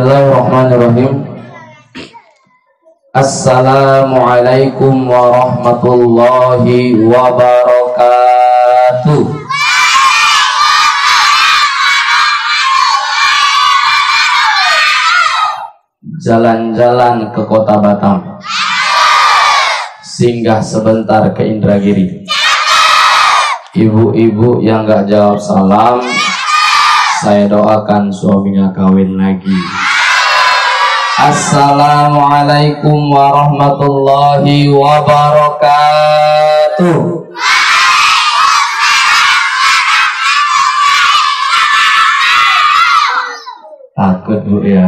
Bismillahirrahmanirrahim. Assalamualaikum warahmatullahi wabarakatuh. Jalan-jalan ke kota Batam, singgah sebentar ke Indragiri. Ibu-ibu yang gak jawab salam, saya doakan suaminya kawin lagi. Assalamualaikum warahmatullahi wabarakatuh. Takut bu ya.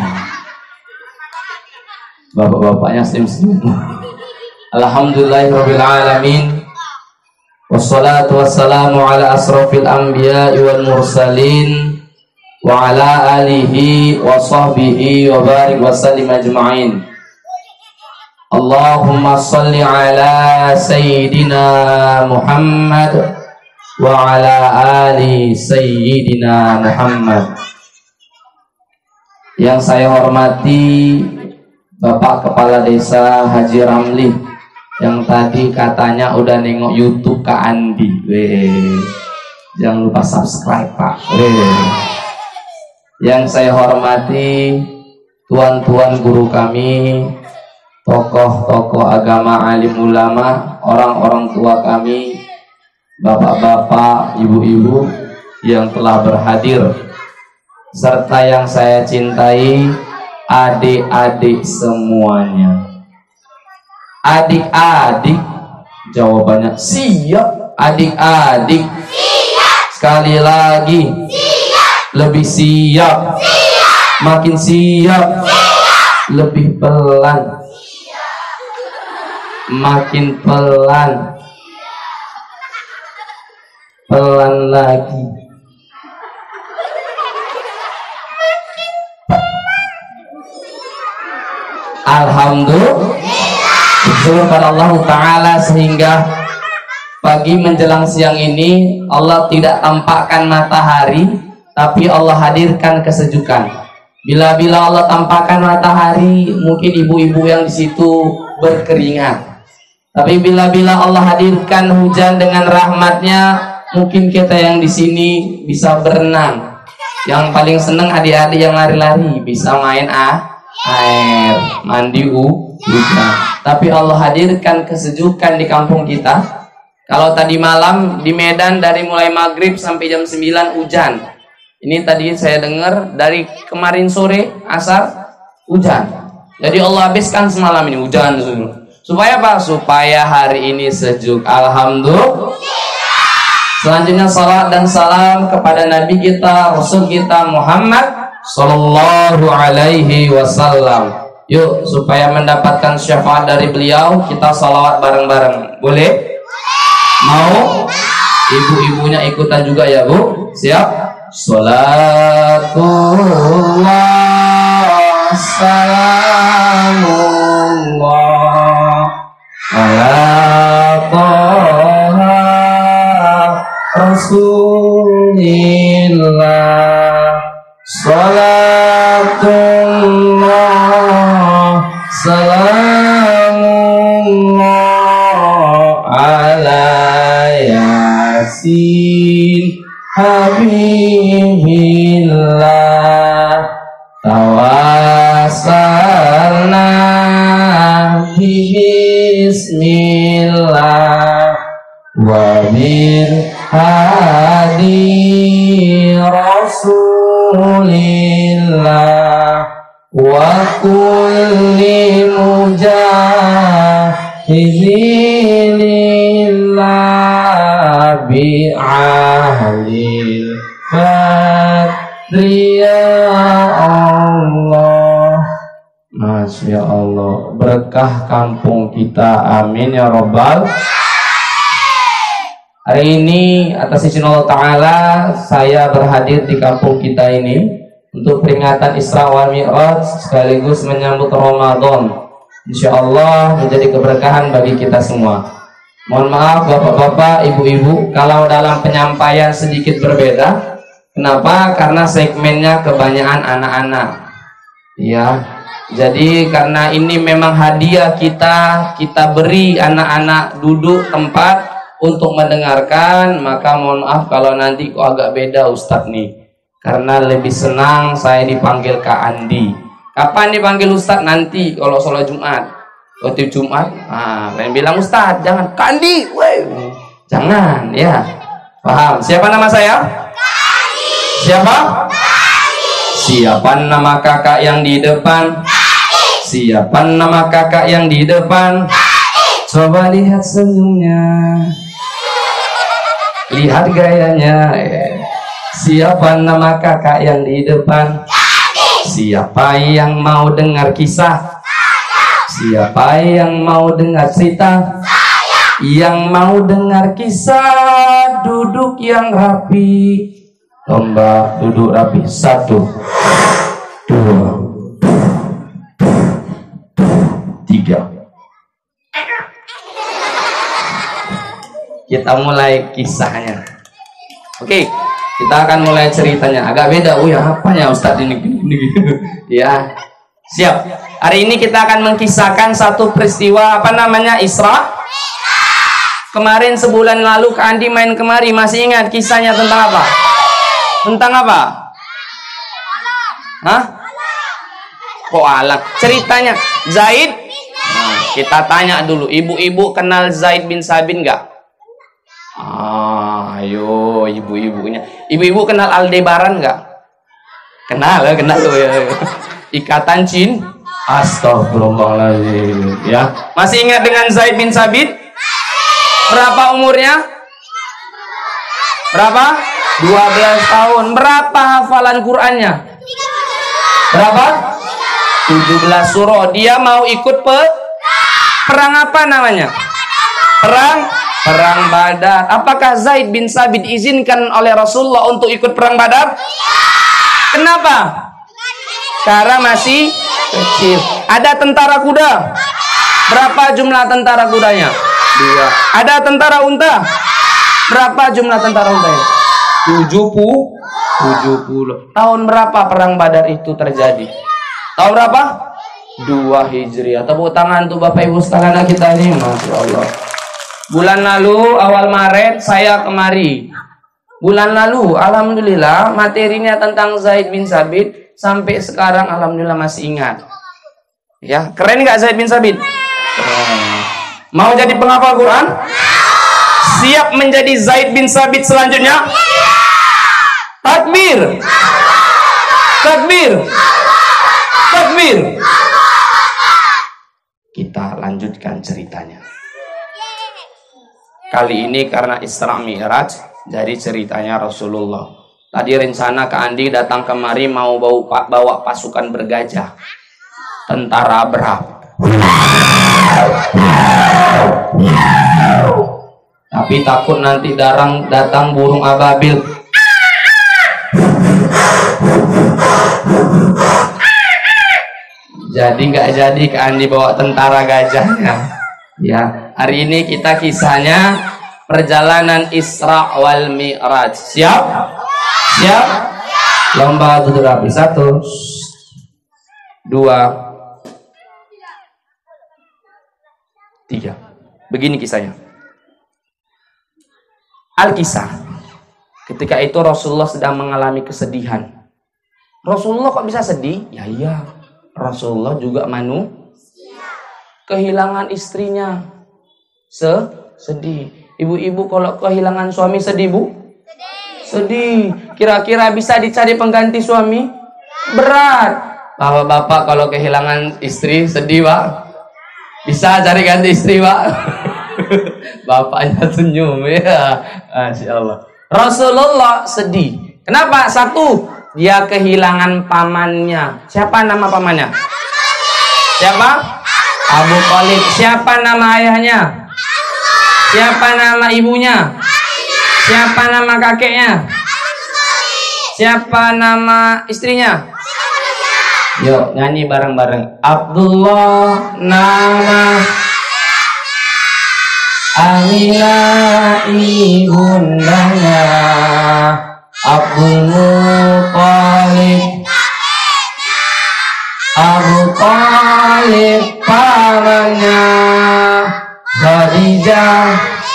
Bapak-bapaknya senyum-senyum. Alhamdulillahirabbil alamin. Wassalatu wassalamu ala asrofil anbiya'i wal mursalin wa ala alihi wa sahbihi wa barik wa sallim ajma'in. Allahumma salli ala sayyidina Muhammad wa ala ali sayyidina Muhammad. Yang saya hormati Bapak Kepala Desa Haji Ramli, yang tadi katanya udah nengok YouTube Kak Andi. Jangan lupa subscribe Pak. Yang saya hormati tuan-tuan guru kami, tokoh-tokoh agama, alim ulama, orang-orang tua kami, bapak-bapak, ibu-ibu yang telah berhadir, serta yang saya cintai, adik-adik semuanya. Adik-adik, jawabannya siap. Adik-adik, siap. Sekali lagi, siap. Lebih siap, siap. Makin siap, siap. Lebih pelan, siap. Makin pelan, pelan lagi. Alhamdulillah, bersyukur pada Allah Ta'ala sehingga pagi menjelang siang ini Allah tidak tampakkan matahari, tapi Allah hadirkan kesejukan. Bila-bila Allah tampakkan matahari, mungkin ibu-ibu yang di situ berkeringat. Tapi bila-bila Allah hadirkan hujan dengan rahmatnya, mungkin kita yang di sini bisa berenang. Yang paling seneng adik-adik yang lari-lari, bisa main air, mandi hujan. Tapi Allah hadirkan kesejukan di kampung kita. Kalau tadi malam di Medan dari mulai maghrib sampai jam 9 hujan. Ini tadi saya dengar dari kemarin sore asar hujan. Jadi Allah habiskan semalam ini hujan. Supaya apa? Supaya hari ini sejuk. Alhamdulillah. Selanjutnya salat dan salam kepada Nabi kita, Rasul kita Muhammad Sallallahu alaihi wasallam. Yuk, supaya mendapatkan syafaat dari beliau, kita salawat bareng-bareng. Boleh? Mau? Ibu-ibunya ikutan juga ya Bu? Siap? Salatullah salamullah ala toha rasulillah. Salatullah salamullah ala yasin habibillah. Tawassalna bismillah wa bil hadi rasulillah wa kulli mujahidillah bi ahlil badri ya Allah. Masya Allah, berkah kampung kita, amin ya robbal. Hari ini atas izin Allah Ta'ala saya berhadir di kampung kita ini untuk peringatan Isra wal Mi'raj sekaligus menyambut Ramadan. Insya Allah menjadi keberkahan bagi kita semua. Mohon maaf bapak-bapak, ibu-ibu kalau dalam penyampaian sedikit berbeda. Kenapa? Karena segmennya kebanyakan anak-anak. Ya, jadi karena ini memang hadiah kita beri anak-anak duduk tempat untuk mendengarkan, maka mohon maaf kalau nanti kok agak beda Ustadz nih. Karena lebih senang saya dipanggil Kak Andi. Kapan dipanggil Ustadz? Nanti kalau sholat Jumat. Waktu Jumat, kalian bilang Ustadz, jangan Kak Andi, jangan, ya. Paham? Siapa nama saya? Kak Andi. Siapa? Siapa nama kakak yang di depan? Siapa nama kakak yang di depan? Coba lihat senyumnya, lihat gayanya. Siapa nama kakak yang di depan? Siapa yang mau dengar kisah? Siapa yang mau dengar cerita? Yang mau dengar kisah, duduk yang rapi. Lomba duduk rapi. 1, 2, 3. Kita mulai kisahnya. Oke, kita akan mulai ceritanya. Agak beda. Ya apanya Ustadz ini? Ya, siap. Hari ini kita akan mengkisahkan satu peristiwa, apa namanya, Isra. Kemarin sebulan lalu Kak Andi main kemari. Masih ingat kisahnya tentang apa? Tentang apa? Hah? Kok alam? Ceritanya Zaid. Nah, kita tanya dulu, ibu-ibu kenal Zaid bin Sabit nggak? Ayo ibu-ibunya. Ibu-ibu kenal Aldebaran nggak? Kenal ya. Ikatan Cin. Astagfirullahaladzim. Ya. Masih ingat dengan Zaid bin Sabit? Berapa umurnya? Berapa? 12 tahun. Berapa hafalan Qur'annya? Berapa? 17 surah. Dia mau ikut perang apa namanya? Perang Badar. Apakah Zaid bin Sabit diizinkan oleh Rasulullah untuk ikut perang Badar? Kenapa? Karena masih kecil. Ada tentara kuda. Berapa jumlah tentara kudanya? 2. Ada tentara unta. Berapa jumlah tentara untanya? 70. Tahun berapa perang Badar itu terjadi? Tahun berapa? 2 Hijriah. Tepuk tangan untuk Bapak Ibu sekalian kita ini, Masya Allah. Bulan lalu awal Maret saya kemari. Bulan lalu alhamdulillah materinya tentang Zaid bin Sabit sampai sekarang alhamdulillah masih ingat. Ya, keren nggak Zaid bin Sabit? Mau jadi penghafal Quran? Siap menjadi Zaid bin Sabit selanjutnya? Takbir. Takbir. Takbir. Kita lanjutkan ceritanya. Kali ini karena Isra Mi'raj, jadi ceritanya Rasulullah. Tadi rencana Kak Andi datang kemari mau bawa pasukan bergajah. Tentara Abrah. Tapi takut nanti datang burung ababil. Jadi nggak jadi Kak Andi bawa tentara gajahnya. Ya, hari ini kita kisahnya perjalanan Isra wal Mi'raj. Siap? Siap? Lomba duduk rapi. 1, 2, 3. Begini kisahnya. Al-Kisah. Ketika itu Rasulullah sedang mengalami kesedihan. Rasulullah kok bisa sedih? Ya iya. Rasulullah juga kehilangan istrinya. Sedih. Ibu-ibu kalau kehilangan suami sedih, Bu? Sedih. Kira-kira bisa dicari pengganti suami? Berat. Bapak-bapak kalau kehilangan istri sedih, Pak? Bisa cari ganti istri, Pak? Bapaknya senyum, ya. Masya Allah. Rasulullah sedih. Kenapa? 1, dia kehilangan pamannya. Siapa nama pamannya? Siapa? Abu Thalib. Siapa nama ayahnya? Siapa nama ibunya? Siapa nama kakeknya? Siapa nama istrinya? Yuk nyanyi bareng-bareng. Abdullah nama Aminah ibundanya, Abdul Muthalib Abu Thalib pamannya Khadijah,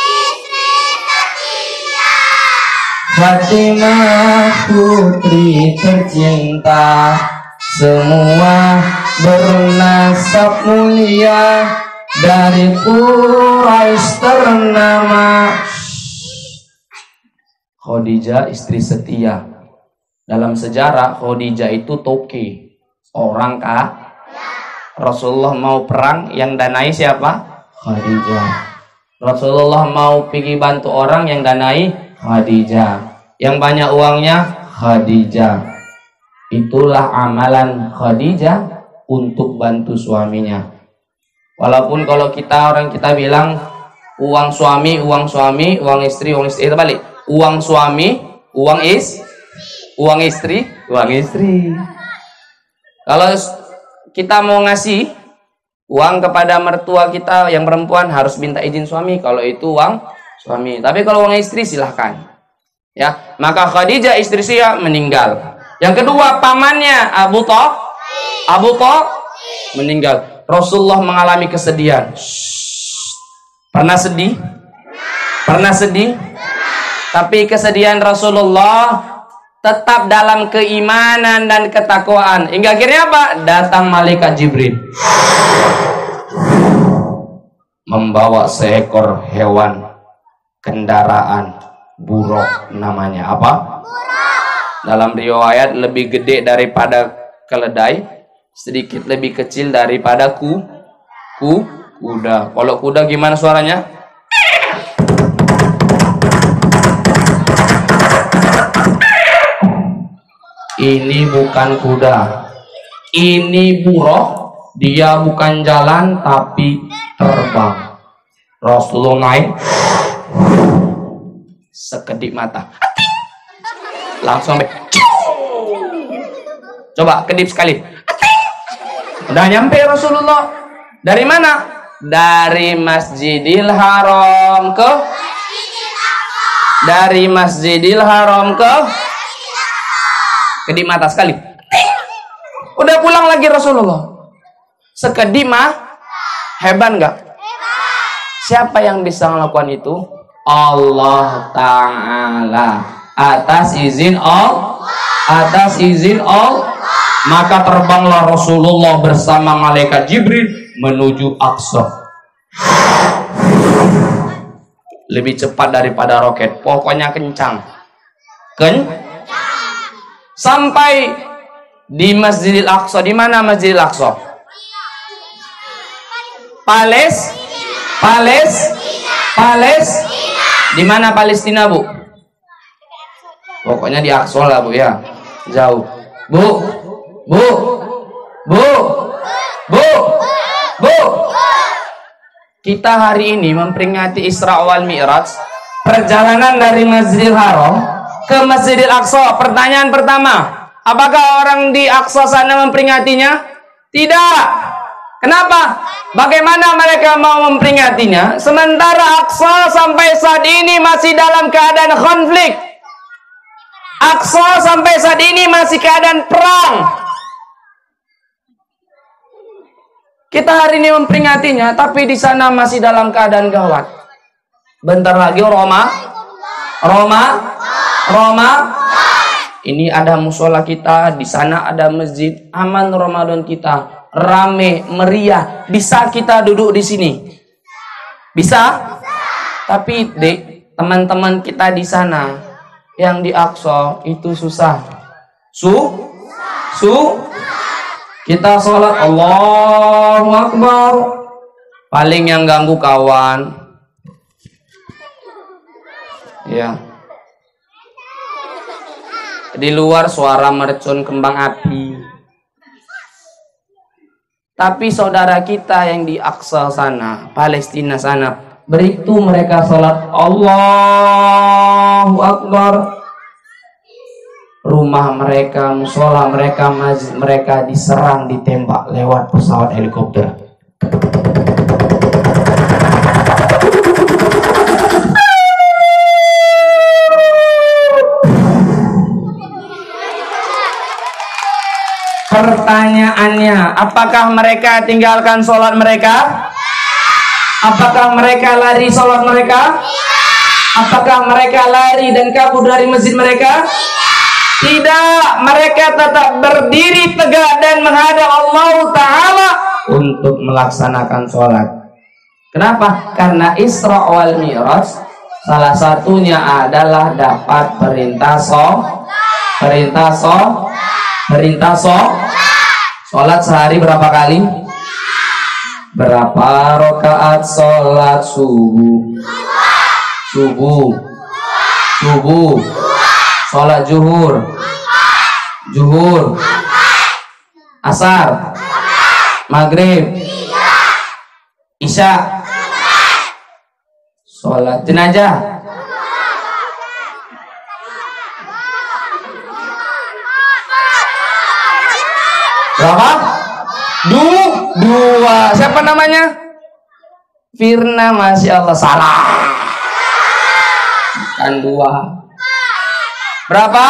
Fatimah putri tercinta, semua bernasab mulia, dari Quraisy ternama. Khadijah istri setia. Dalam sejarah Khadijah itu toke, orang kah? Rasulullah mau perang, yang danai siapa? Khadijah. Rasulullah mau pergi bantu orang, yang danai Khadijah. Yang banyak uangnya Khadijah. Itulah amalan Khadijah untuk bantu suaminya. Walaupun kalau orang kita bilang uang suami, uang istri itu balik. Uang suami, uang istri. Kalau kita mau ngasih uang kepada mertua kita yang perempuan harus minta izin suami kalau itu uang suami. Tapi kalau uang istri silahkan. Ya, maka Khadijah istri Sia meninggal. Yang kedua pamannya Abu Thalib meninggal. Rasulullah mengalami kesedihan. Pernah sedih? Tapi kesedihan Rasulullah tetap dalam keimanan dan ketakwaan. Hingga akhirnya apa? Datang malaikat Jibril membawa seekor hewan kendaraan buruk namanya apa? Dalam riwayat lebih gede daripada keledai, sedikit lebih kecil daripada kuda. Kalau kuda gimana suaranya? Ini bukan kuda, ini buruk. Dia bukan jalan tapi terbang. Rasulullah naik, sekedip mata, langsung coba kedip sekali, udah nyampe Rasulullah. Dari mana? Dari Masjidil Haram ke kedip mata sekali. Udah pulang lagi Rasulullah. Sekedip hebat nggak? Siapa yang bisa melakukan itu? Allah Ta'ala. Atas izin Allah. Maka terbanglah Rasulullah bersama malaikat Jibril menuju Aqsa. Lebih cepat daripada roket. Pokoknya kencang. Sampai di Masjidil Aqsa. Di mana Masjidil Aqsa? Di mana Palestina, Bu? Pokoknya di Aqsa lah, Bu ya. Jauh. Bu. Kita hari ini memperingati Isra wal Mi'raj, perjalanan dari Masjidil Haram ke Masjidil Aqsa. Pertanyaan pertama, apakah orang di Aqsa sana memperingatinya? Tidak. Kenapa? Bagaimana mereka mau memperingatinya sementara Aqsa sampai saat ini masih dalam keadaan konflik? Aqsa sampai saat ini masih keadaan perang. Kita hari ini memperingatinya, tapi di sana masih dalam keadaan gawat. Bentar lagi Roma. Ini ada musola kita, di sana ada masjid. Aman Ramadan kita, rame, meriah. Bisa kita duduk di sini? Bisa? Tapi dek, teman-teman kita di sana yang di Aqsa itu susah. Kita sholat Allahu Akbar, paling yang ganggu kawan. Ya. Di luar suara mercon kembang api. Tapi saudara kita yang di Aqsa sana, Palestina sana, begitu mereka sholat Allahu Akbar, rumah mereka, musola mereka, masjid mereka diserang, ditembak lewat pesawat helikopter. Pertanyaannya, apakah mereka tinggalkan sholat mereka? Apakah mereka lari sholat mereka? Apakah mereka lari dan kabur dari masjid mereka? Tidak, mereka tetap berdiri tegak dan menghadap Allah Ta'ala untuk melaksanakan sholat. Kenapa? Karena Isra wal Mi'raj salah satunya adalah dapat perintah sholat sehari berapa kali? Berapa rakaat sholat subuh? Sholat zuhur, asar, maghrib, isya, sholat jenazah. Berapa? Dua. Siapa namanya? Firna, Masya Allah. Salah. Bukan dua. Berapa?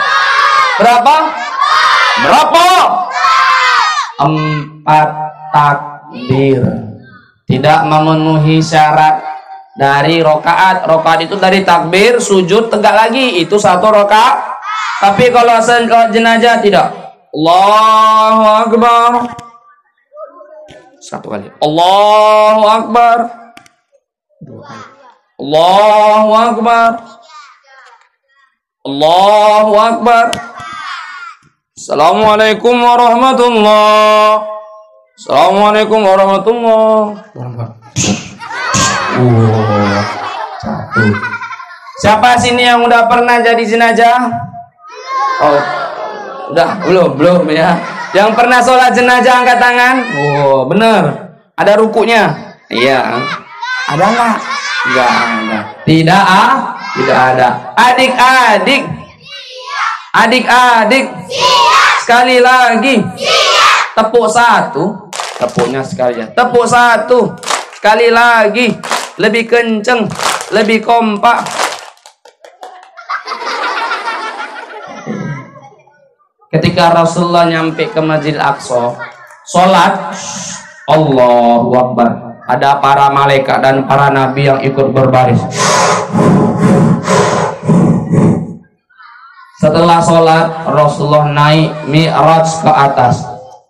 4 takbir. Tidak memenuhi syarat dari rokaat. Rokaat itu dari takbir, sujud, tegak lagi. Itu 1 rokaat. Tapi kalau jenazah tidak. Allahu Akbar. 1 kali. Allahu Akbar. 2 kali. Allahu Akbar. Allahu Akbar. Assalamualaikum warahmatullahi. Assalamualaikum warahmatullahi. 1. Siapa sini yang udah pernah jadi jenazah? Oh, udah belum ya. Yang pernah sholat jenazah angkat tangan. Oh, bener. Ada rukunya? Iya. Ada nggak? Nggak ada. Tidak ada. Adik-adik. Sekali lagi. Tepuk 1. Tepuknya sekali ya. Tepuk 1. Sekali lagi. Lebih kenceng, lebih kompak. Ketika Rasulullah nyampe ke Masjid Aqsa, sholat, Allahu Akbar. Ada para malaikat dan para nabi yang ikut berbaris. Setelah sholat, Rasulullah naik Mi'raj ke atas.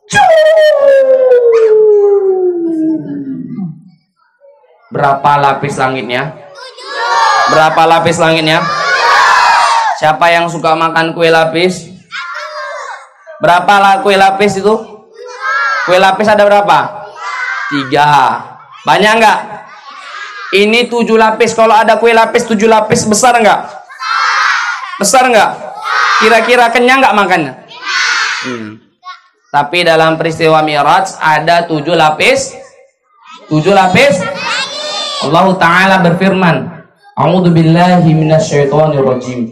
Berapa lapis langitnya? Berapa lapis langitnya? Siapa yang suka makan kue lapis? Berapa kue lapis itu? Kue lapis ada berapa? 3. Banyak enggak? Ini 7 lapis. Kalau ada kue lapis 7 lapis, besar enggak? Besar enggak? Kira-kira kenyang enggak makannya? Tapi dalam peristiwa Mi'raj ada 7 lapis. 7 lapis. Allah Ta'ala berfirman, A'udzu billahi minasyaitonir rajim.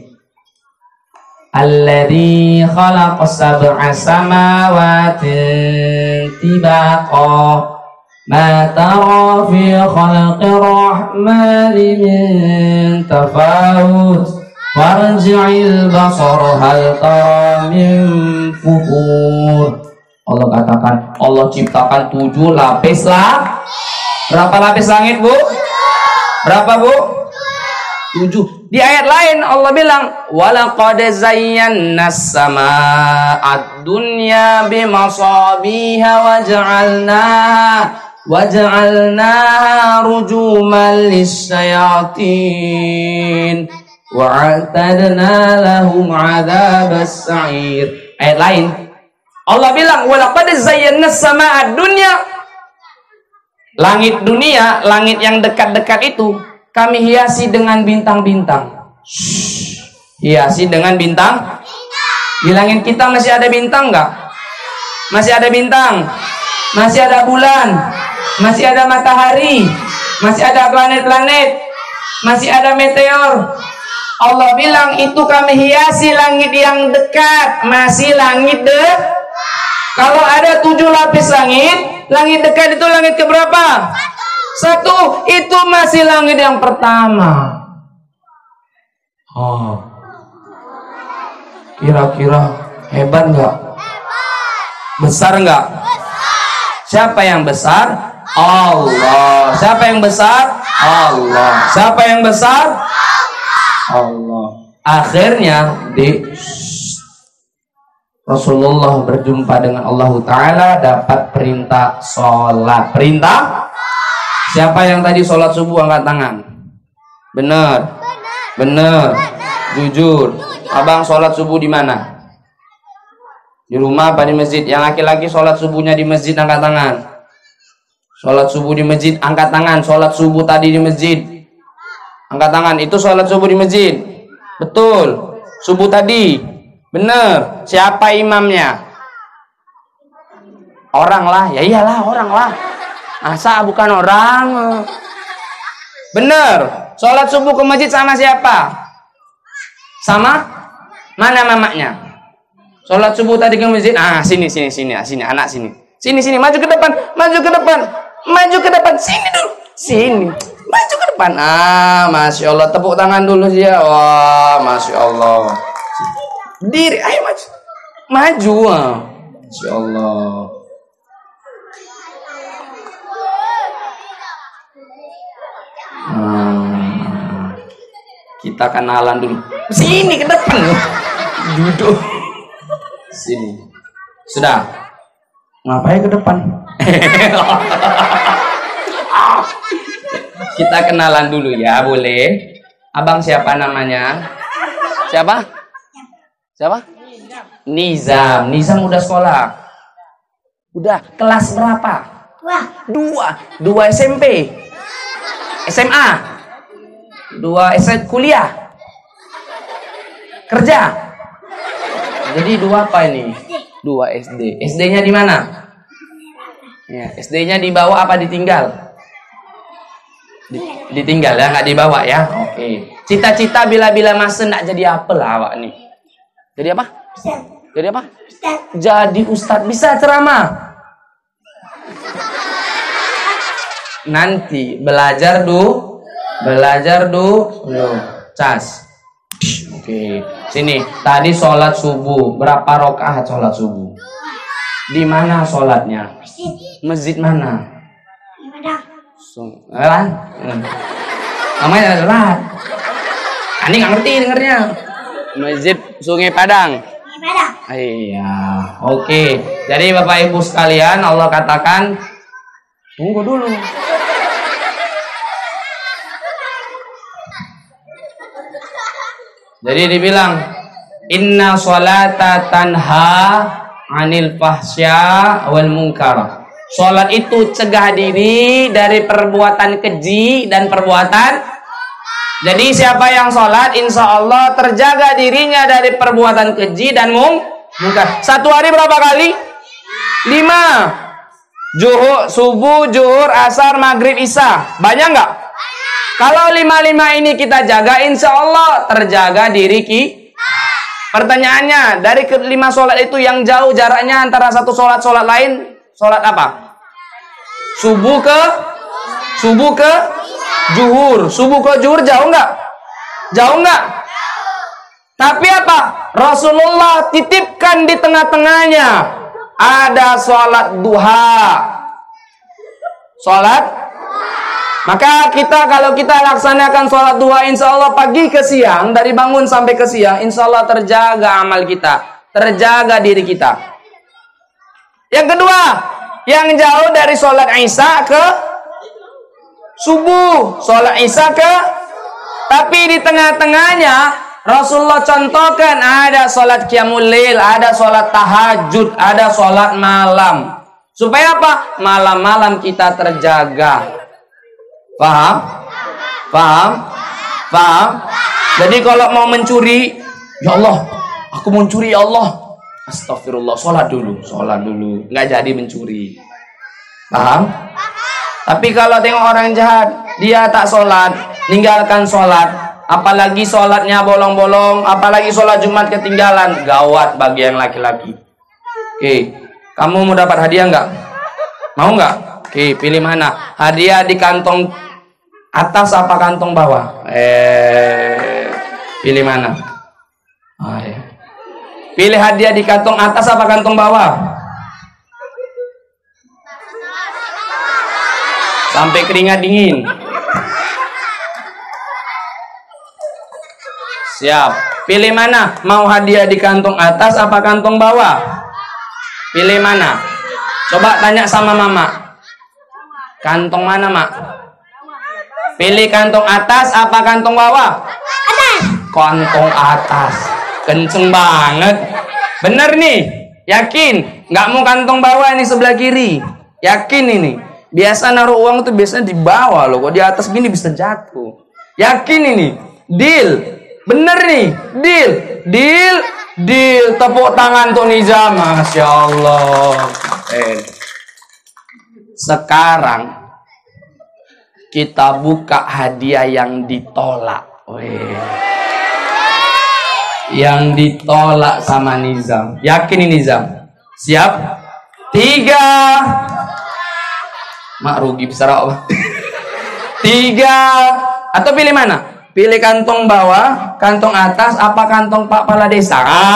Alladzi khalaqa sab'a samawati tibaqa ma tara fi khalqir rahmani min tafawut warji'il basara hal tara min futur. Allah katakan, Allah ciptakan 7 lapis lah. Berapa lapis langit, Bu? Berapa, Bu? 7. Di ayat lain Allah bilang, walaqad zayyana as-samaa'a ad-dunya bimasabiha waja'alnaha rujuman lis-syayatin wa'atadna lahum 'adzabas sa'ir. Ayat lain Allah bilang, walaqad zayyana as-samaa'a ad-dunya. Langit dunia, langit yang dekat-dekat itu kami hiasi dengan bintang-bintang. Hiasi dengan bintang. Di langit kita masih ada bintang nggak? Masih ada bintang. Masih ada bulan. Masih ada matahari. Masih ada planet-planet. Masih ada meteor. Allah bilang itu kami hiasi langit yang dekat. Masih langit Kalau ada 7 lapis langit, langit dekat itu langit keberapa? 1. Itu masih langit yang pertama. Kira-kira hebat nggak? Besar enggak? Siapa yang besar? Allah. Siapa yang besar? Allah. Siapa yang besar? Allah. Akhirnya Rasulullah berjumpa dengan Allah Ta'ala, dapat perintah sholat. Perintah? Siapa yang tadi sholat subuh angkat tangan? Bener? Bener? Jujur? Abang sholat subuh di mana? Di rumah apa di masjid? Yang laki-laki sholat subuhnya di masjid angkat tangan. Sholat subuh di masjid angkat tangan. Sholat subuh tadi di masjid angkat tangan. Itu sholat subuh di masjid. Betul. Subuh tadi. Bener. Siapa imamnya? Orang lah. Ya iyalah orang lah. Asa bukan orang. Bener. Sholat subuh ke masjid sama siapa? Sama? Mana mamaknya? Sholat subuh tadi ke masjid. Sini anak sini. Sini maju ke depan. Maju ke depan. Sini dulu. Sini. Maju ke depan. Masya Allah. Tepuk tangan dulu dia. Wah, Masya Allah. Berdiri. Ayo maju. Maju. Masya Allah. Kita kenalan dulu. Sini ke depan. Duduk. Sini. Sudah. Ngapain ke depan? Kita kenalan dulu ya, boleh? Abang siapa namanya? Siapa? Nizam. Nizam udah sekolah? Udah. Kelas berapa? 2 SMP. SMA. 2 SMP kuliah. Kerja. Jadi 2 apa ini? 2 SD. SD-nya di mana? Ya, SD-nya dibawa apa ditinggal? Ditinggal ya, nggak dibawa ya. Oke. Cita-cita bila masa nak jadi apa lah awak nih? Jadi apa? Jadi apa? Jadi ustadz. Bisa ceramah? Nanti belajar dulu. Cas. Oke. Sini. Tadi sholat subuh. Berapa rakaat sholat subuh? Di mana sholatnya? Masjid mana? Namanya adalah. Ini nggak ngerti dengernya. Masjid Sungai Padang. Iya. Oke. Jadi Bapak Ibu sekalian, Allah katakan, tunggu dulu. Jadi dibilang, inna sholata tanha anil fahsya wal munkar. Sholat itu cegah diri dari perbuatan keji dan perbuatan. Jadi siapa yang sholat, insya Allah terjaga dirinya dari perbuatan keji dan munkar. Satu hari berapa kali? 5. Subuh, zuhur, asar, maghrib, isya. Banyak nggak? Kalau 5 ini kita jaga, insya Allah terjaga diri kita. Pertanyaannya, dari 5 sholat itu yang jauh jaraknya antara satu sholat lain, sholat apa? Subuh ke zuhur. Subuh ke zuhur jauh nggak? Jauh nggak? Tapi apa? Rasulullah titipkan di tengah-tengahnya ada sholat duha. Maka kalau kita laksanakan sholat duha, insya Allah pagi ke siang, dari bangun sampai ke siang, insya Allah terjaga amal kita, terjaga diri kita. Yang kedua, yang jauh dari sholat isya ke subuh, sholat isya ke, tapi di tengah-tengahnya Rasulullah contohkan ada sholat qiyamul lail, ada sholat tahajud, ada sholat malam. Supaya apa? Malam-malam kita terjaga. Paham? Jadi kalau mau mencuri, ya Allah, aku mau mencuri ya Allah. Astagfirullah, sholat dulu. Nggak jadi mencuri. Paham? Tapi kalau tengok orang jahat, dia tak sholat, ninggalkan sholat, apalagi sholatnya bolong-bolong, apalagi sholat Jumat ketinggalan, gawat bagi yang laki-laki. Oke, kamu mau dapat hadiah nggak? Mau nggak? Oke, pilih mana? Hadiah di kantong atas apa kantong bawah? Pilih mana? Pilih hadiah di kantong atas apa kantong bawah? sampai keringat dingin. Siap. Pilih mana? Mau hadiah di kantong atas apa kantong bawah? Pilih mana? Coba tanya sama mama. Kantong mana, Mak? Pilih kantong atas apa kantong bawah? Atas. Kantong atas. Kenceng banget. Bener nih? Yakin? Nggak mau kantong bawah ini sebelah kiri? Yakin ini? Biasa naruh uang tuh biasanya di bawah loh. Kok di atas gini bisa jatuh? Yakin ini? Deal? Bener nih? Deal? Deal? Deal. Tepuk tangan tuh Nizam. Masya Allah. Sekarang kita buka hadiah yang ditolak. Yang ditolak sama Nizam. Yakin ini Nizam? Siap? 3. Mak rugi besar apa? 3. Atau pilih mana? Pilih kantong bawah, kantong atas, apa kantong Pak Kepala Desa?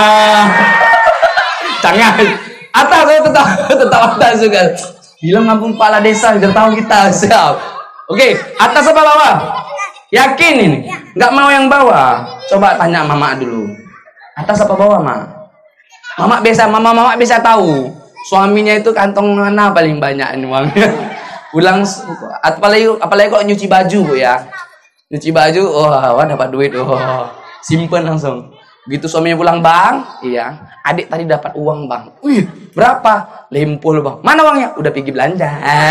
Jangan. Atas, tetap atas juga. Bilang ngabung Kepala Desa, biar tahu kita. Siap. Oke, atas apa bawah? Yakin ini? Nggak mau yang bawah? Coba tanya mama dulu. Atas apa bawah, Mak? Mama bisa tahu. Suaminya itu kantong mana paling banyak ini uangnya. Pulang, apalagi kok nyuci baju, Bu ya. Nyuci baju, wah dapat duit, simpen langsung. Begitu suaminya pulang, Bang, iya, adik tadi dapat uang, Bang. Wih, berapa? Lempul, Bang. Mana uangnya? Udah pergi belanja.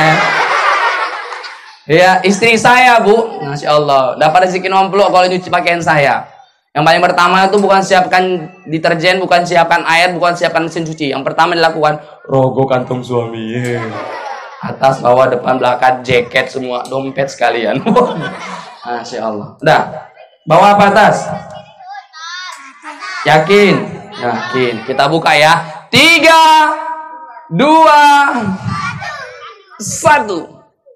Ya, istri saya, Bu, Masya Allah, dapat rezeki nomplok kalau nyuci pakaian saya. Yang paling pertama itu bukan siapkan deterjen, bukan siapkan air, bukan siapkan mesin cuci. Yang pertama dilakukan, rogoh kantong suami. Atas, bawah, depan, belakang, jaket, semua, dompet sekalian. Masya Allah. Udah. Bawah apa atas? Yakin? Yakin. Kita buka ya. 3, 2, 1.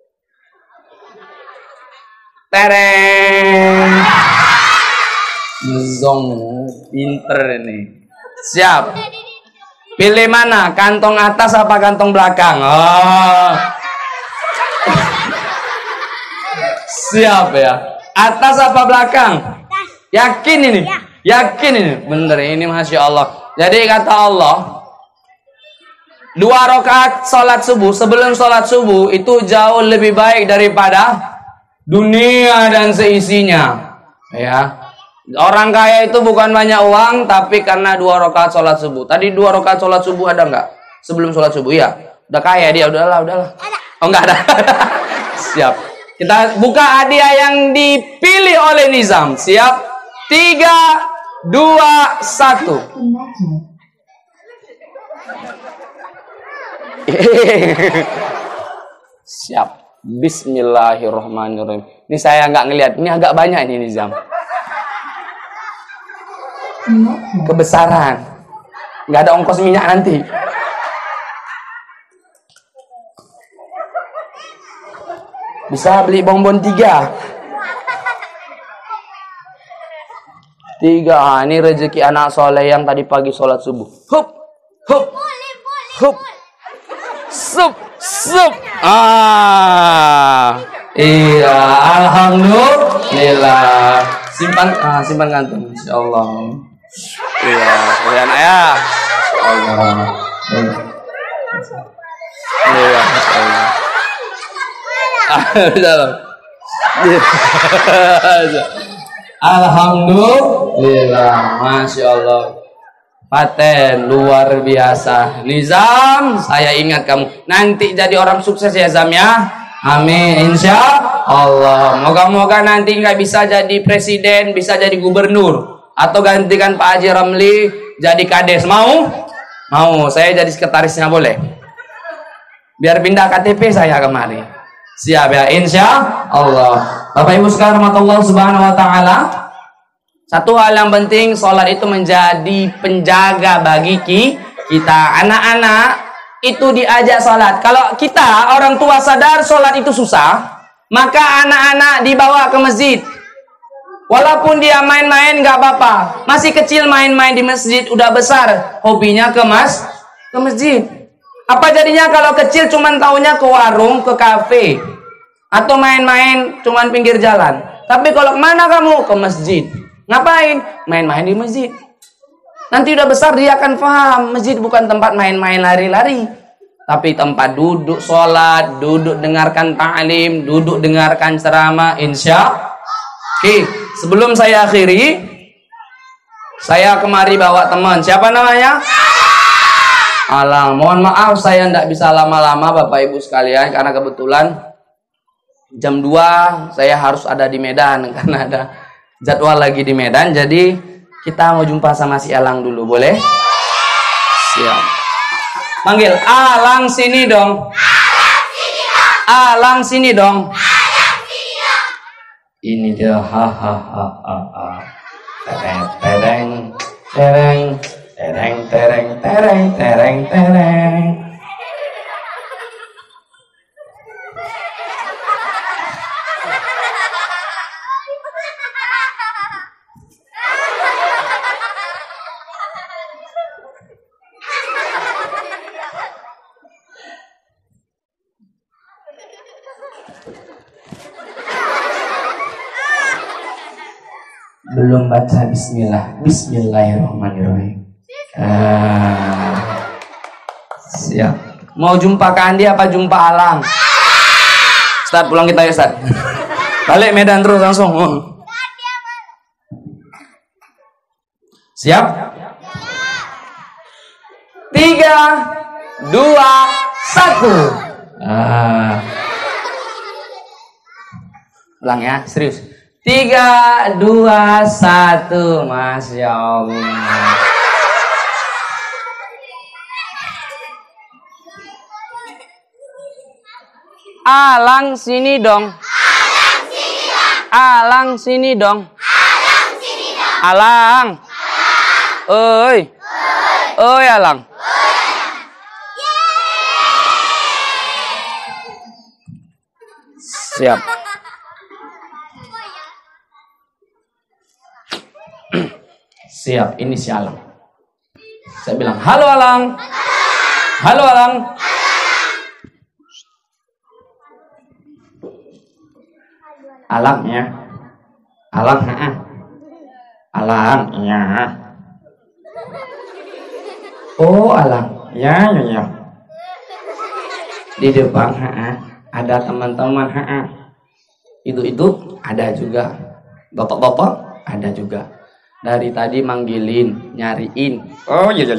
Tereng. Zong. Pinter ini. Siap. Pilih mana? Kantong atas apa kantong belakang? Siap ya. Atas apa belakang? Yakin ini? Yakin ini? Bener ini, Masya Allah. Jadi kata Allah, 2 rakaat sholat subuh sebelum sholat subuh itu jauh lebih baik daripada dunia dan seisinya. Ya. Orang kaya itu bukan banyak uang, tapi karena 2 rakaat sholat subuh. Tadi 2 rakaat sholat subuh ada nggak? Sebelum sholat subuh, ya. Udah kaya dia, udahlah. Oh nggak ada. Siap. Kita buka hadiah yang dipilih oleh Nizam. Siap? 3, 2, 1. Siap. Bismillahirrahmanirrahim. Ini saya nggak ngelihat. Ini agak banyak ini Nizam. Kebesaran. Nggak ada ongkos minyak nanti. Bisa beli bonbon 3. Ini rezeki anak soleh yang tadi pagi sholat subuh. Hup, hup, hup, sup, sup. Iya, alhamdulillah. Simpan kantung, insyaallah. Iya, kalian ayah. Insyaallah. Iya, alhamdulillah, Masya Allah. Paten luar biasa. Nizam, saya ingat kamu. Nanti jadi orang sukses ya Zam ya. Amin, insya Allah. Moga-moga nanti nggak bisa jadi presiden, bisa jadi gubernur, atau gantikan Pak Haji Ramli jadi kades. Mau? Mau. Saya jadi sekretarisnya boleh. Biar pindah KTP saya kemari. Siap ya, insya Allah. Bapak Ibu sekalian rahmatullah subhanahu wa ta'ala, satu hal yang penting, sholat itu menjadi penjaga bagi kita. Anak-anak itu diajak sholat. Kalau kita orang tua sadar sholat itu susah, maka anak-anak dibawa ke masjid. Walaupun dia main-main gak apa-apa. Masih kecil main-main di masjid, udah besar hobinya ke masjid. Apa jadinya kalau kecil cuman taunya ke warung, ke kafe? Atau main-main cuman pinggir jalan. Tapi kalau kemana kamu? Ke masjid. Ngapain? Main-main di masjid. Nanti udah besar dia akan paham. Masjid bukan tempat main-main lari-lari. Tapi tempat duduk sholat, duduk dengarkan ta'lim, duduk dengarkan ceramah. Oke, sebelum saya akhiri, saya kemari bawa teman. Siapa namanya? Alang. Mohon maaf saya tidak bisa lama-lama Bapak Ibu sekalian. Karena kebetulan jam 2 saya harus ada di Medan. Karena ada jadwal lagi di Medan. Jadi kita mau jumpa sama si Alang dulu. Boleh? Siap. Panggil. Alang sini dong. Alang sini dong. Ini dia. Hahaha. Tereng, tereng, tereng, tereng, tereng, tereng, tereng. Belum baca bismillah. Bismillahirrahmanirrahim. Siap. Mau jumpa Kandi apa jumpa Alang? Ustaz, pulang kita ya Ustaz. Balik Medan terus langsung. Siap? 3, 2, 1. Ulang ya, serius. 3, 2, 1. Masya Allah. Alang sini dong. Alang sini dong. Alang. Oi. Oi Alang. Siap. Siap, ini si Alang. Saya bilang, halo Alang. Halo Alang. Alang ya. Alang, Alang ya. Oh Alang, ya. Di depan ada teman-teman Itu ada juga. Bapak-bapak ada juga. Dari tadi manggilin, nyariin. Oh iya.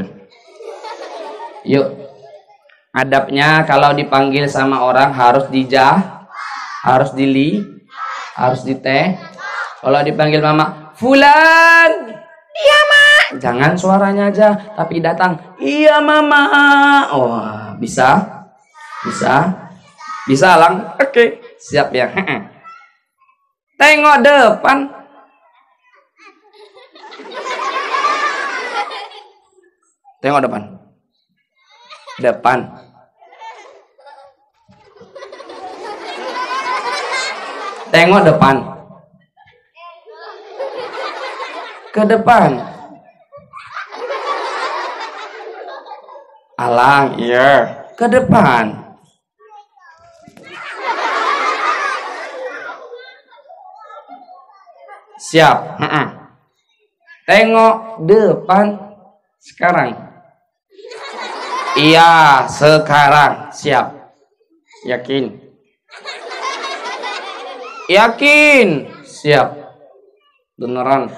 Yuk. Adabnya kalau dipanggil sama orang harus harus harus diteh. Kalau dipanggil mama, Fulan. Iya, Mak. Jangan suaranya aja, tapi datang. Iya, Mama. Oh, bisa? Bisa, Alang? Oke. Siap ya. Tengok depan. Tengok depan. Depan. Tengok depan. Ke depan. Alang, iya. Ke depan. Siap. Tengok depan. Sekarang. Iya, sekarang. Siap. Yakin. Siap. Beneran.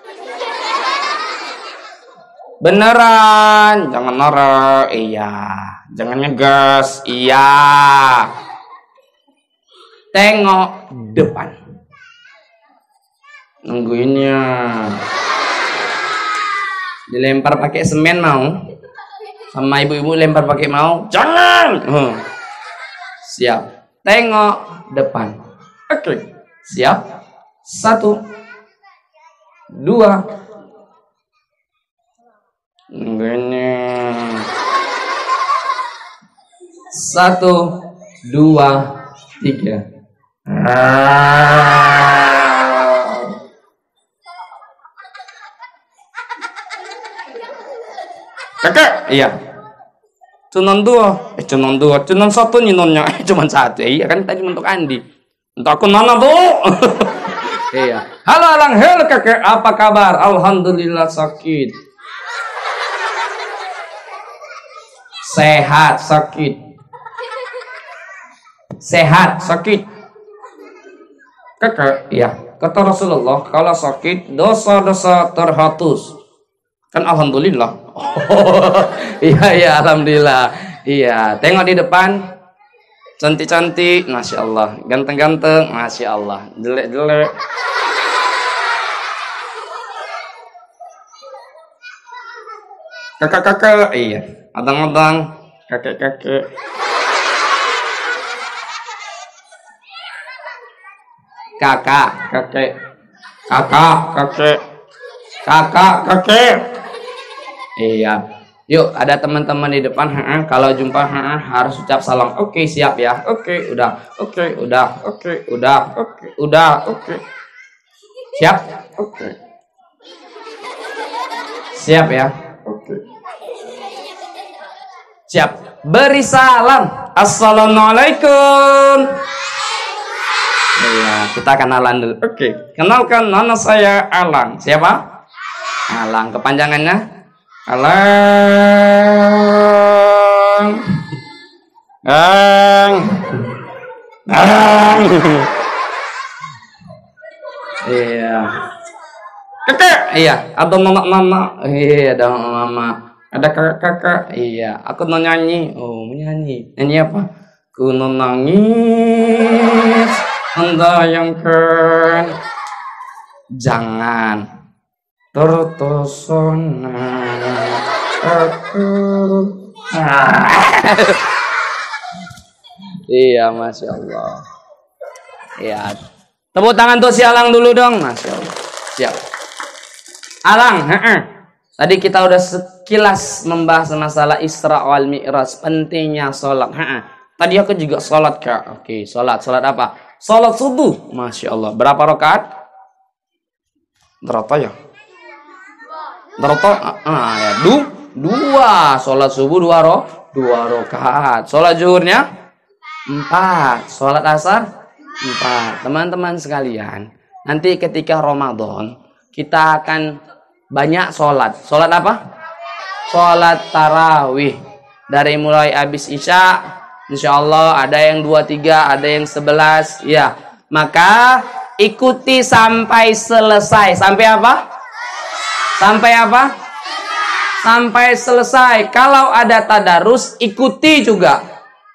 Jangan norak. Iya. Jangan ngegas. Iya. Tengok depan. Nungguinnya. Dilempar pakai semen mau? Sama ibu-ibu lempar pakai mau? Jangan. Siap. Tengok depan. Oke. Siap. 1, 2. Nungguinnya. 1, 2, 3. Kakak, iya. Cuman dua, cuman satu nih nonnya, cuman satu. Iya kan tadi untuk Andi. Untuk aku mana tuh? Iya. Halo Alang, halo kakek, apa kabar? Alhamdulillah sakit. Sehat, sakit. Sehat, sakit. Kakek, iya. Kata Rasulullah, kalau sakit, dosa-dosa terhapus. Kan alhamdulillah. Iya, alhamdulillah. Iya, tengok di depan. Cantik-cantik, masya Allah. Ganteng-ganteng, masya Allah. Jelek-jelek. Kakak-kakak, iya. Adang-adang, kakek-kakek. Kakak, kakek. Kakak, kakek. Kakak, kakek. Iya. Yuk, ada teman-teman di depan. Kalau jumpa harus ucap salam. Oke, siap ya. Oke, udah. Oke, udah. Oke, udah. Oke, udah. Oke. Siap? Oke. Siap ya. Oke. Siap. Beri salam. Assalamualaikum. Iya, kita kenalan dulu. Oke. Kenalkan, nama saya Alang. Siapa? Alang, kepanjangannya Alang. Iya. Kakak. Iya, ada mama. Iya, ada mama. Ada kakak. Iya, aku mau nyanyi. Oh, mau nyanyi. Nyanyi apa? Ku nangis, mendayangkan. Jangan tertosona aku. Iya, masya Allah. Iya, tepuk tangan tuh si Alang dulu dong, masya Allah. Siap. Alang, tadi kita udah sekilas membahas masalah Isra wal Mi'raj, pentingnya sholat. Tadi aku juga sholat kak. Oke, sholat apa? Sholat subuh, masya Allah. Berapa rakaat? Berapa ya? Ya, dua. Sholat subuh dua rakaat. Sholat zuhurnya 4. Sholat asar 4. Teman-teman sekalian, nanti ketika Ramadan kita akan banyak sholat. Sholat apa? Sholat tarawih. Dari mulai habis isya, insya Allah ada yang 2-3, ada yang 11. Ya, maka ikuti sampai selesai. Sampai apa? Sampai apa? Sampai selesai. Kalau ada tadarus, ikuti juga.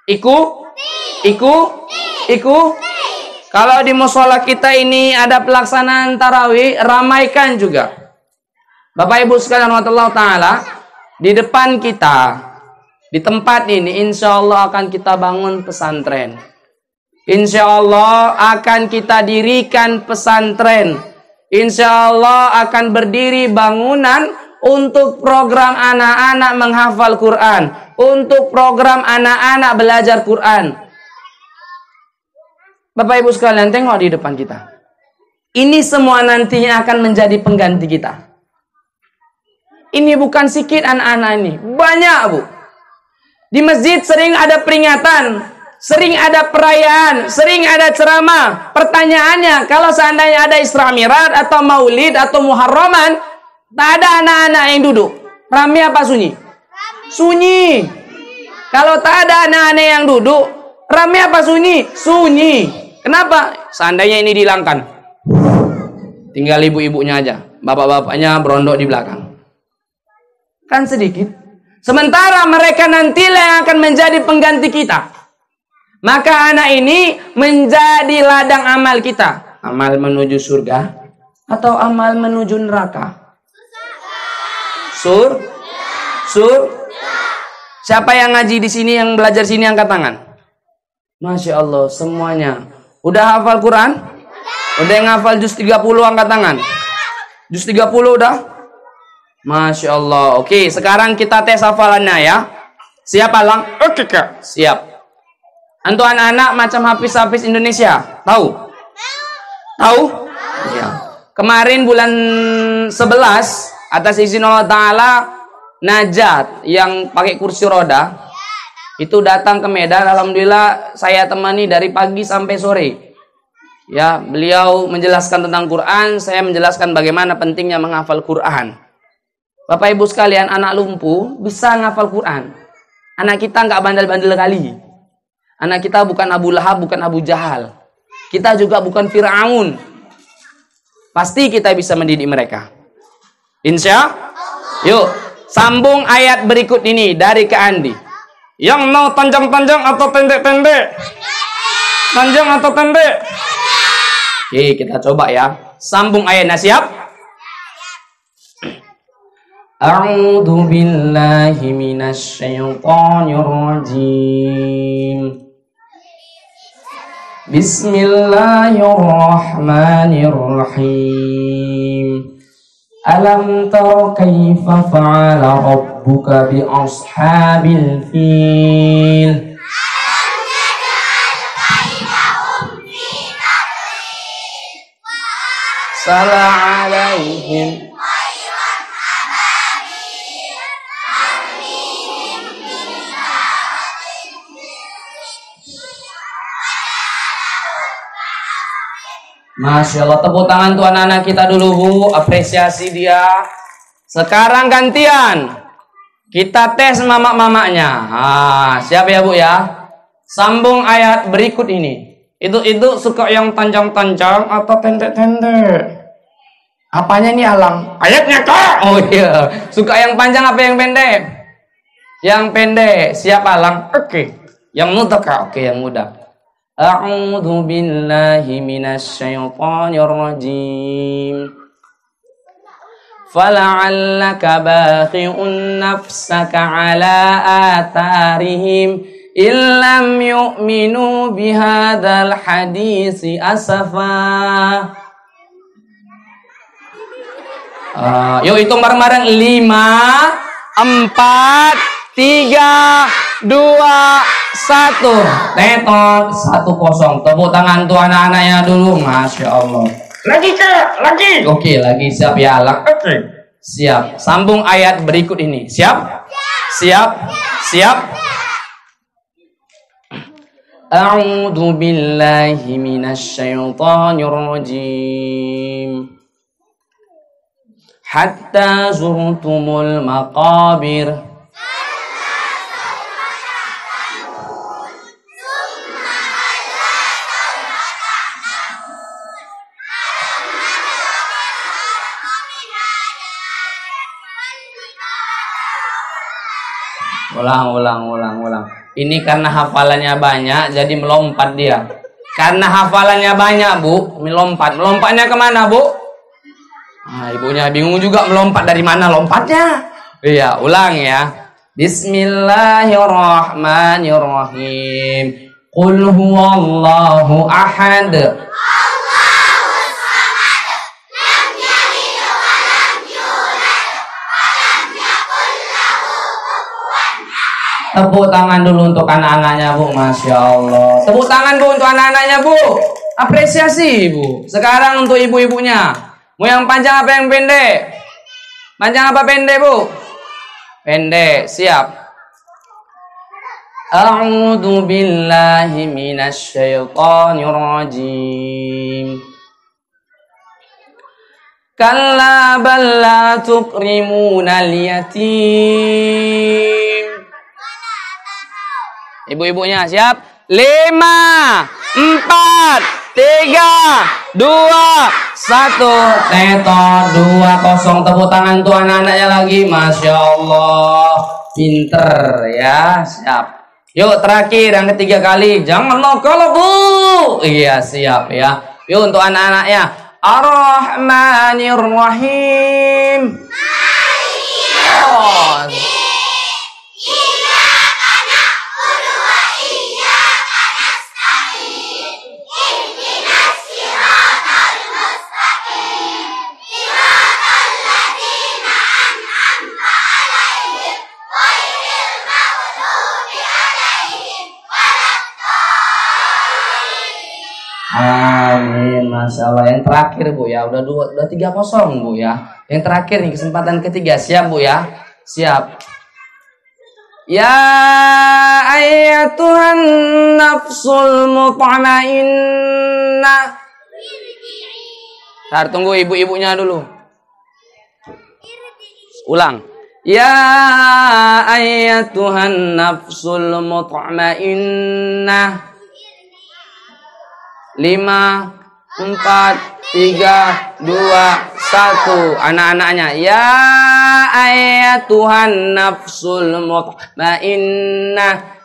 Kalau di mushola kita ini ada pelaksanaan tarawih, ramaikan juga. Bapak Ibu sekalian warahmatullahi taala, di depan kita, di tempat ini, insya Allah akan kita bangun pesantren. Insya Allah akan kita dirikan pesantren. Insya Allah akan berdiri bangunan untuk program anak-anak menghafal Quran, untuk program anak-anak belajar Quran. Bapak Ibu sekalian, tengok di depan kita. Ini semua nantinya akan menjadi pengganti kita. Ini bukan sedikit anak-anak ini, banyak Bu. Di masjid sering ada peringatan, sering ada perayaan, sering ada ceramah. Pertanyaannya, kalau seandainya ada Isra Mi'raj atau Maulid atau Muharraman, tak ada anak-anak yang duduk, rame apa sunyi? Sunyi. Kalau tak ada anak-anak yang duduk, rame apa sunyi? Sunyi. Kenapa? Seandainya ini dihilangkan, tinggal ibu-ibunya aja, bapak-bapaknya berondok di belakang, kan sedikit. Sementara mereka nantilah yang akan menjadi pengganti kita. Maka anak ini menjadi ladang amal kita. Amal menuju surga atau amal menuju neraka? Sur. Siapa yang ngaji di sini, yang belajar sini, angkat tangan. Masya Allah, semuanya. Udah hafal Quran? Udah yang hafal juz 30, angkat tangan. Juz 30 udah? Masya Allah. Oke, sekarang kita tes hafalannya ya. Siap Alang? Oke kak. Siap. Antu anak-anak macam hafiz-hafiz Indonesia. Tahu? Tahu? Ya. Kemarin bulan 11 atas izin Allah Ta'ala, Najat yang pakai kursi roda Itu datang ke Medan, alhamdulillah saya temani dari pagi sampai sore. Ya, beliau menjelaskan tentang Quran, saya menjelaskan bagaimana pentingnya menghafal Quran. Bapak Ibu sekalian, anak lumpuh bisa menghafal Quran. Anak kita nggak bandel-bandel kali. Anak kita bukan Abu Lahab, bukan Abu Jahal. Kita juga bukan Fir'aun. Pasti kita bisa mendidik mereka. Insya Allah. Yuk, sambung ayat berikut ini dari ke Andi. Yang mau panjang-panjang atau pendek-pendek? Panjang atau pendek? Oke, kita coba ya. Sambung ayatnya, siap? A'udzu billahi minasy syaithanir rajim. Bismillahirrahmanirrahim. Alam tara kaifa fa'ala rabbuka bi ashabil fil? Sala alaihim. Masya Allah, tepuk tangan tuh anak-anak kita dulu Bu, apresiasi dia. Sekarang gantian, kita tes mamak-mamaknya. Siap ya Bu ya? Sambung ayat berikut ini. Itu suka yang panjang-panjang atau pendek-pendek? Apanya nih Alang? Ayatnya Kak? Oh iya, suka yang panjang apa yang pendek? Yang pendek, siap Alang? Oke. Yang mudah Kak? Oke, yang mudah. A'udzu billahi minasy syaithanir rajim. Fala'allaka bakhi'un nafsaka 'ala atharihim illam yu'minu bihadzal hadisi asafa. Yuk hitung bareng-bareng. 5, 4, 3, 2, 1. Tetot 1-0. Tepuk tangan tuh anak-anaknya dulu. Masya Allah. Lagi Kak, lagi. Oke, lagi siap ya Alang. Oke. Siap. Sambung ayat berikut ini. Siap? Siap? Siap? A'udzu billahi minasy syaithanir rajim. Hatta zurtumul maqabir. Ulang. Ini karena hafalannya banyak, jadi melompat dia. Karena hafalannya banyak, Bu, melompat. Melompatnya kemana, Bu? Nah, ibunya bingung juga melompat dari mana lompatnya. Iya, ulang ya. Bismillahirrahmanirrahim. Qul huwallahu ahad. Tepuk tangan dulu untuk anak-anaknya Bu. Masya Allah. Tepuk tangan Bu untuk anak-anaknya Bu. Apresiasi Bu. Sekarang untuk ibu-ibunya. Mau yang panjang apa yang pendek? Panjang apa pendek Bu? Pendek. Siap. A'udzu billahi minasy syaithanir rajim. Kalla bal la tukrimunal yatim. Ibu-ibunya siap? 5, 4, 3, 2, 1. Tetot 2-0. Tepuk tangan tuh anak-anaknya lagi. Masya Allah. Pinter ya. Siap. Yuk terakhir yang ketiga kali. Jangan lokal Bu. Iya siap ya. Yuk untuk anak-anaknya. Ar-Rahmanir-Rahim. Oh. Amin, Masya Allah. Yang terakhir Bu ya, udah 3-0 Bu ya. Yang terakhir nih, kesempatan ketiga. Siap Bu ya? Siap. Ya ayyatuhan nafsul mutmainnah. Ntar tunggu ibu-ibunya dulu. Ulang. Ya ayyatuhan nafsul mutmainnah. 5, 4, 3, 2, 1. Anak-anaknya. Ya ayyatuhan nafsul mutmainnah.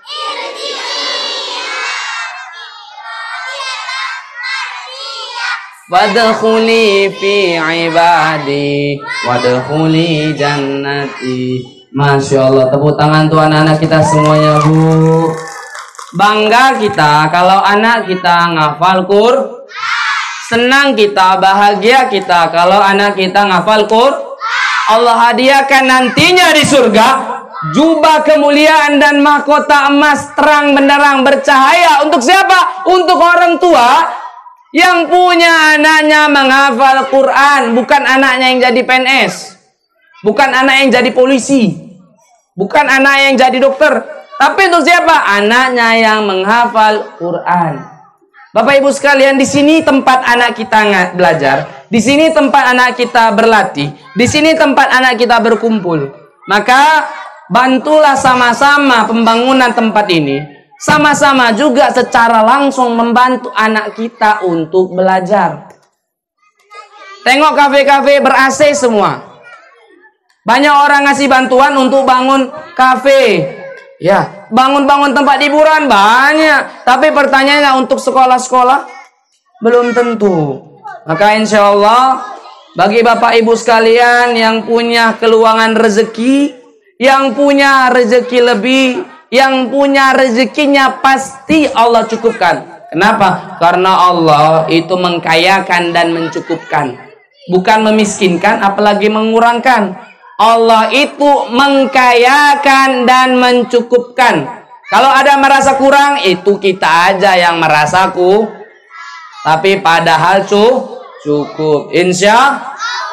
Wadkhuli fi ibadi wadkhuli jannati. Masya Allah, tepuk tangan tuh anak-anak kita semuanya, Bu. Bangga kita kalau anak kita ngafal Quran. Senang kita, bahagia kita kalau anak kita ngafal Quran. Allah hadiahkan nantinya di surga jubah kemuliaan dan mahkota emas terang benderang bercahaya. Untuk siapa? Untuk orang tua yang punya anaknya menghafal Quran, bukan anaknya yang jadi PNS, bukan anak yang jadi polisi, bukan anak yang jadi dokter, tapi untuk siapa? Anaknya yang menghafal Quran. Bapak Ibu sekalian, di sini tempat anak kita belajar, di sini tempat anak kita berlatih, di sini tempat anak kita berkumpul. Maka bantulah sama-sama pembangunan tempat ini. Sama-sama juga secara langsung membantu anak kita untuk belajar. Tengok kafe-kafe ber-AC semua. Banyak orang ngasih bantuan untuk bangun kafe. Ya, bangun-bangun tempat hiburan banyak. Tapi pertanyaannya untuk sekolah-sekolah belum tentu. Maka insya Allah bagi Bapak Ibu sekalian yang punya keluangan rezeki, yang punya rezeki lebih, yang punya rezekinya pasti Allah cukupkan. Kenapa? Karena Allah itu mengkayakan dan mencukupkan, bukan memiskinkan apalagi mengurangkan. Allah itu mengkayakan dan mencukupkan. Kalau ada merasa kurang, itu kita aja yang merasa tapi padahal cukup. Insya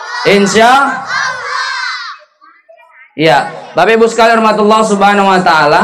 ya, Bapak Ibu sekalian rahmatullah subhanahu wa ta'ala.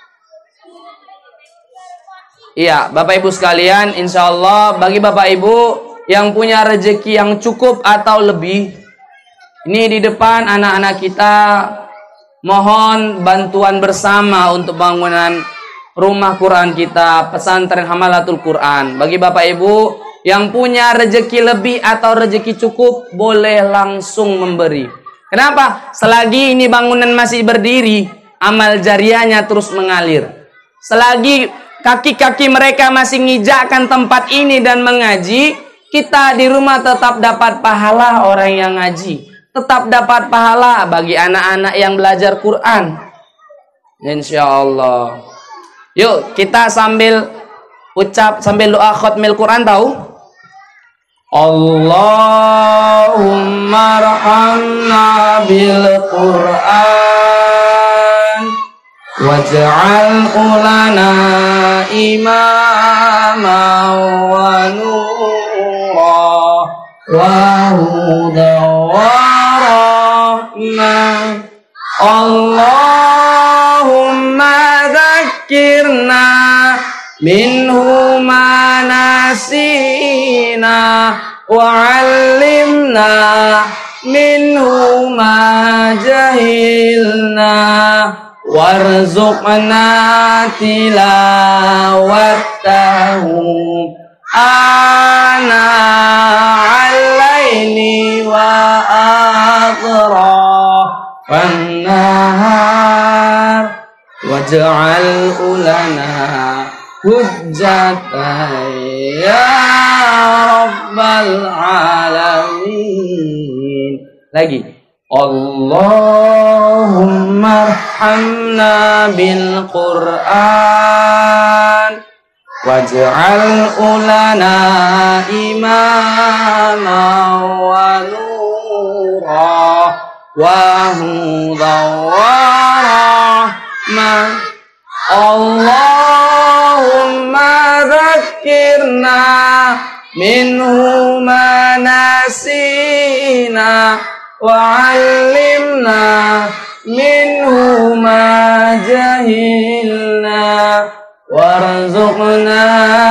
Iya, Bapak Ibu sekalian, insya Allah bagi Bapak Ibu yang punya rezeki yang cukup atau lebih, ini di depan anak-anak kita mohon bantuan bersama untuk bangunan rumah Quran kita, pesantren Hamalatul Quran. Bagi Bapak Ibu yang punya rezeki lebih atau rezeki cukup, boleh langsung memberi. Kenapa? Selagi ini bangunan masih berdiri, amal jariahnya terus mengalir. Selagi kaki-kaki mereka masih ngijakkan tempat ini dan mengaji, kita di rumah tetap dapat pahala orang yang ngaji, tetap dapat pahala bagi anak-anak yang belajar Quran. Insya Allah. Yuk kita sambil ucap, sambil doa khatmil Quran, tahu? Allahumma rahamna bil Quran waj'al ulana imama wa nura wa huda wa rahmah. Allahumma dzakirna minhu ma nasina wa 'allimna minhu ma jahilna warzuqna tilawatahu ana 'alaini wa atrafan nahar waj'al ulana hujjatan ya rabbal alamin. Lagi. Allahumma arhamna bil Quran waj'al ulana imama wa nura wa huda wa rahmah. Allahumma dzakirna minhu ma nasina wa 'allimna minhu ma jahilna warzuqna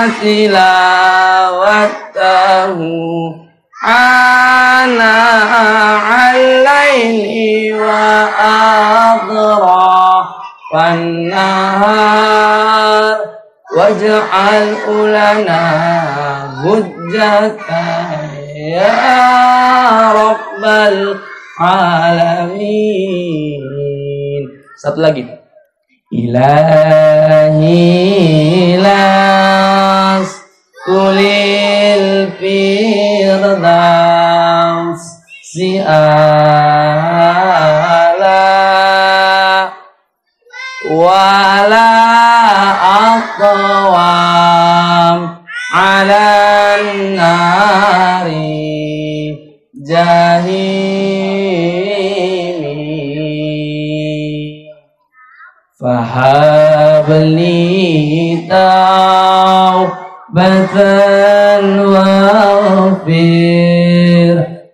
tilawatahu ana al-laili wa atrafan nahar waj'al lana hujjatan ya rabbal alamin. Satu lagi. Ilahi las kulil firdaus si'ala wala aqwam ala nari jahimi fahabli taubatan waghfir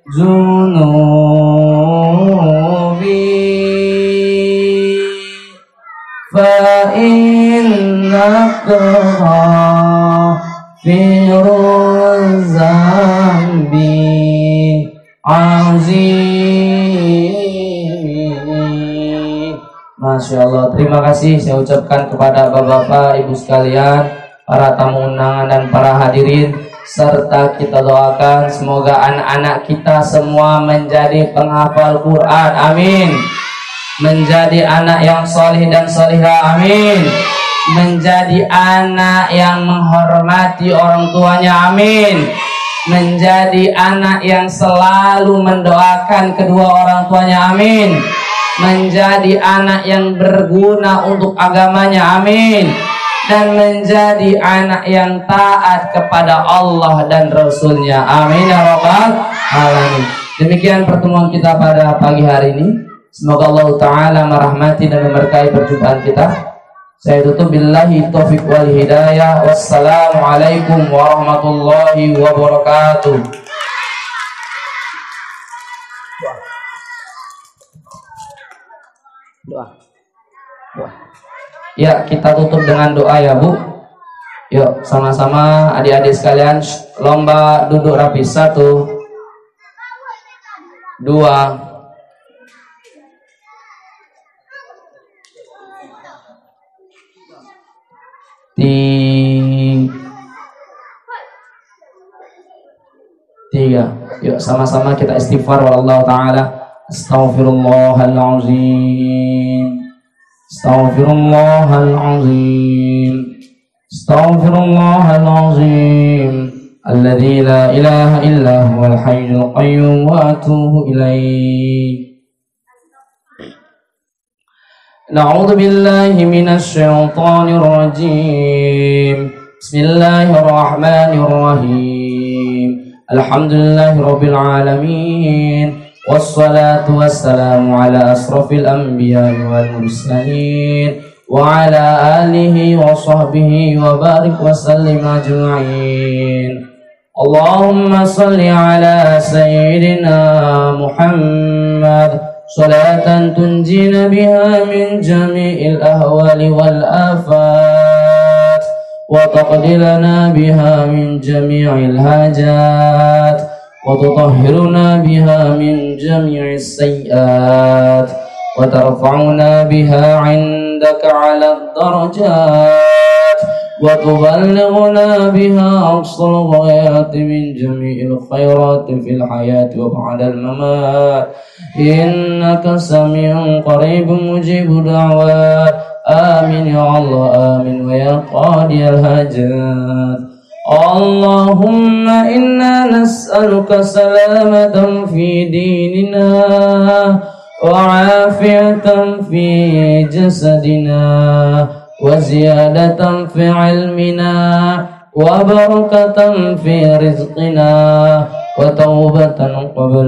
junubi fa innaka ghafiruz zambi azim. Masya Allah, terima kasih saya ucapkan kepada bapak-bapak, ibu sekalian, para tamu undangan dan para hadirin, serta kita doakan semoga anak-anak kita semua menjadi penghafal Quran, amin. Menjadi anak yang solih dan solihah, amin. Menjadi anak yang menghormati orang tuanya, amin. Menjadi anak yang selalu mendoakan kedua orang tuanya, amin. Menjadi anak yang berguna untuk agamanya, amin. Dan menjadi anak yang taat kepada Allah dan Rasulnya, amin ya rabbal alamin. Demikian pertemuan kita pada pagi hari ini. Semoga Allah Ta'ala merahmati dan memberkahi perjumpaan kita. Saya tutup billahi taufiq wal hidayah. Wassalamualaikum warahmatullahi wabarakatuh. Doa. Ya, kita tutup dengan doa ya Bu. Yuk sama-sama adik-adik sekalian, lomba duduk rapi. 1, 2, 3. Yuk sama-sama kita istighfar wallahu ta'ala. Astaghfirullahalazim. Astaghfirullahalazim. Astaghfirullahalazim. Alladzi la ilaha illa huwal hayyul qayyum wa atubu ilaih. Na'udzu billahi minasy syaithanir rajim. Bismillahirrahmanirrahim. Alhamdulillahi rabbil alamin. Wassalatu wassalamu ala asrafil anbiya'i wal mursalin wa ala alihi wa sahbihi wa barik wa sallim ajma'in. Allahumma salli ala sayyidina Muhammad salatan tunjina biha min jami'il ahwali wal afat wa taqdilana biha min jami'il hajat وتطهرنا بها من جميع السيئات وترفعنا بها عندك على الدرجات وتبلغنا بها أقصى الغايات من جميع الخيرات في الحياة وبعد الممات إنك سميع قريب مجيب دعوات آمين يا الله آمين ويا قاضي الحاجات. اللهم إنا نسألك سلامة في ديننا وعافية في جسدنا وزيادة في علمنا وبركة في رزقنا وتوبة قبل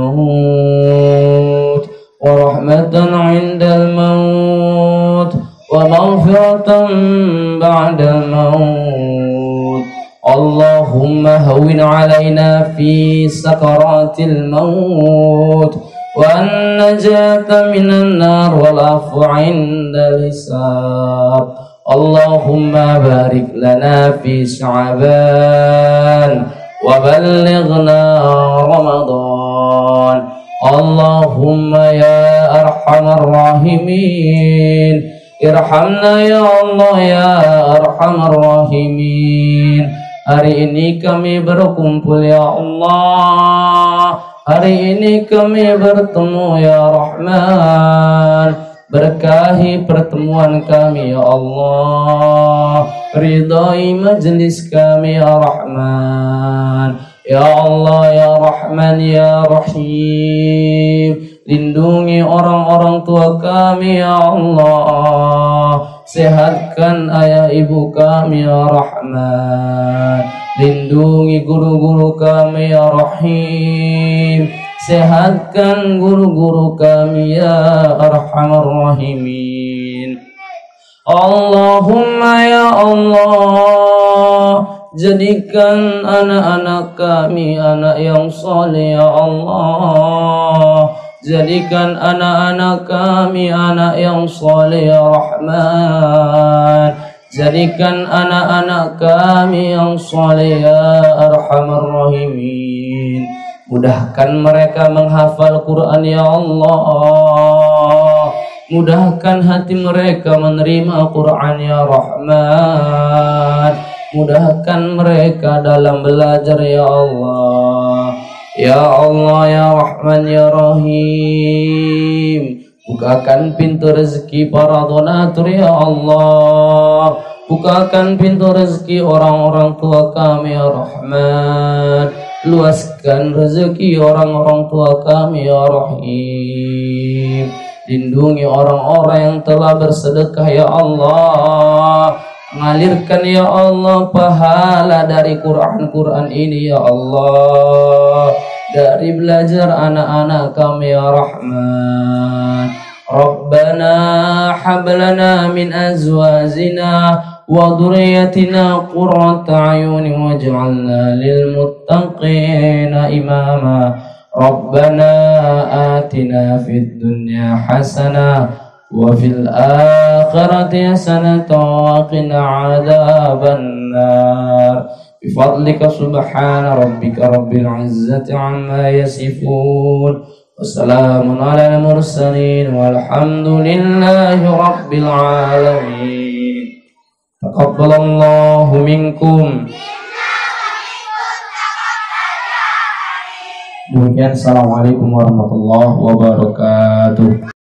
الموت ورحمة عند الموت ومغفرة بعد الموت. اللهم هون علينا في سكرات الموت والنجاة من النار والعفو عند الحساب. Allahumma barik lana fi Sya'ban wa ballighna Ramadan. Allahumma ya arhamar rahimin, irhamna ya Allah ya arhamar rahimin. Hari ini kami berkumpul ya Allah, hari ini kami bertemu ya Rahman. Berkahi pertemuan kami ya Allah, ridai majlis kami ya Rahman. Ya Allah ya Rahman ya Rahim, lindungi orang-orang tua kami ya Allah, sehatkan ayah ibu kami ya Rahman, lindungi guru-guru kami ya Rahim, sehatkan guru-guru kami ya Arhamar Rahimin. Allahumma ya Allah, jadikan anak-anak kami anak yang saleh ya Allah, jadikan anak-anak kami anak yang saleh ya Rahman, jadikan anak-anak kami yang saleh ya Arhamar Rahimin. Mudahkan mereka menghafal Quran ya Allah, mudahkan hati mereka menerima Quran ya Rahman, mudahkan mereka dalam belajar ya Allah. Ya Allah ya Rahman ya Rahim, bukakan pintu rezeki para donatur ya Allah, bukakan pintu rezeki orang-orang tua kami ya Rahman, luaskan rezeki orang-orang tua kami ya Rahim. Lindungi orang-orang yang telah bersedekah ya Allah, mengalirkan ya Allah pahala dari Quran ini ya Allah, dari belajar anak-anak kami ya Rahman. Rabbana hablana min azwajina wa dhurriyyatina qurrata a'yunin waj'alna lil muttaqina imama. Rabbana atina fid dunya hasanah wa fil akhirati hasanatan wa qina adzaban nar. Bifadlika subhana rabbika rabbil izzati amma yasifun, wassalamun ala al-mursalin walhamdulillahi rabbil alamin. Taqabbalallahu minkum. Demikian, assalamualaikum warahmatullahi wabarakatuh.